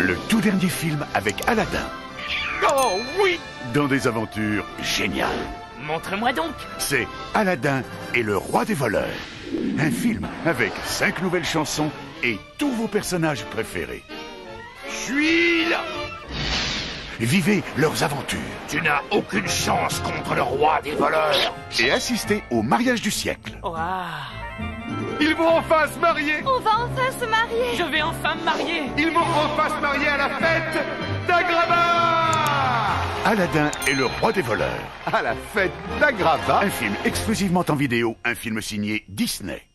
Le tout dernier film avec Aladdin. Oh oui! Dans des aventures géniales. Montre-moi donc! C'est Aladdin et le roi des voleurs. Un film avec 5 nouvelles chansons et tous vos personnages préférés. Je suis là! Vivez leurs aventures. Tu n'as aucune chance contre le roi des voleurs! Et assistez au mariage du siècle. Waouh! Ils vont enfin se marier. On va enfin se marier. Je vais enfin me marier! Ils vont enfin se marier à la fête d'Agraba. Aladdin et le roi des voleurs. À la fête d'Agraba. Un film exclusivement en vidéo, un film signé Disney.